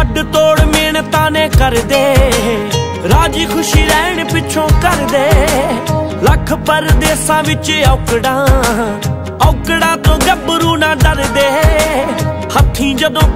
ਵੱਡ ਤੋੜ ਮਿਹਨਤਾਂ ਨੇ ਕਰਦੇ, ਰਾਜੀ ਖੁਸ਼ੀ ਰਹਿਣ ਪਿੱਛੋਂ ਕਰਦੇ। ਲੱਖ ਪਰਦੇਸਾਂ ਵਿੱਚ ਔਕੜਾਂ ਤੋਂ ਗੱਭਰੂ ਨਾ ਡਰਦੇ। ਹੱਥੀਂ ਜਦੋਂ